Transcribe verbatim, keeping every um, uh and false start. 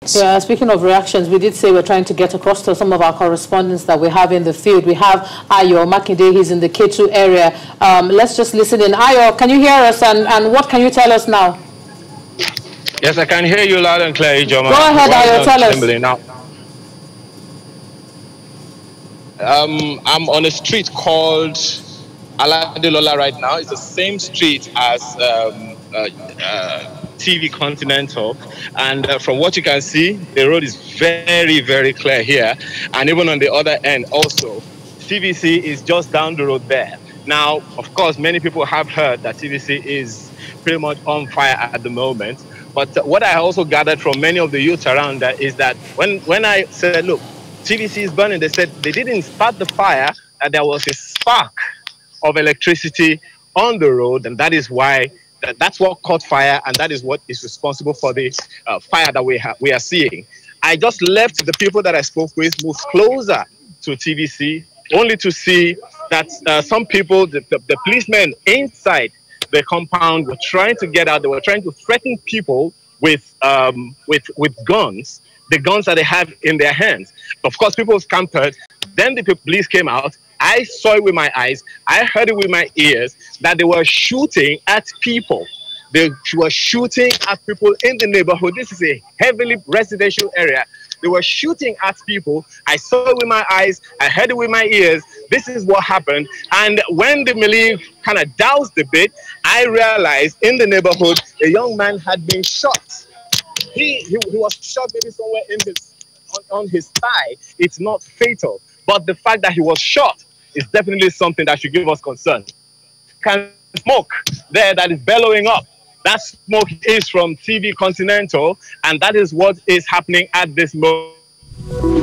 Yeah, speaking of reactions, we did say we're trying to get across to some of our correspondents that we have in the field. We have Ayo Makinde, he's in the K two area. Um, let's just listen in. Ayo, can you hear us, and, and what can you tell us now? Yes, I can hear you loud and clear, Ijoma. Go ahead, Ayo, tell us. Now. Um, I'm on a street called Aladelola right now. It's the same street as um, uh, uh, T V Continental, and uh, from what you can see, the road is very, very clear here, and even on the other end also, T V C is just down the road there. Now, of course, many people have heard that T V C is pretty much on fire at the moment, but uh, what I also gathered from many of the youth around that is that when, when I said, look, T V C is burning, they said they didn't start the fire, that there was a spark of electricity on the road, and that is why that, that's what caught fire, and that is what is responsible for the uh, fire that we have we are seeing. I just left the people that I spoke with move closer to T V C, only to see that uh, some people, the, the, the policemen inside the compound, were trying to get out. They were trying to threaten people with um, with with guns, the guns that they have in their hands. Of course, people scampered. Then the police came out. I saw it with my eyes. I heard it with my ears that they were shooting at people. They were shooting at people in the neighborhood. This is a heavily residential area. They were shooting at people. I saw it with my eyes. I heard it with my ears. This is what happened. And when the melee kind of doused a bit, I realized in the neighborhood, a young man had been shot. He, he, he was shot maybe somewhere in his, on, on his thigh. It's not fatal. But the fact that he was shot is definitely something that should give us concern. Can smoke there that is bellowing up. That smoke is from T V Continental, and that is what is happening at this moment.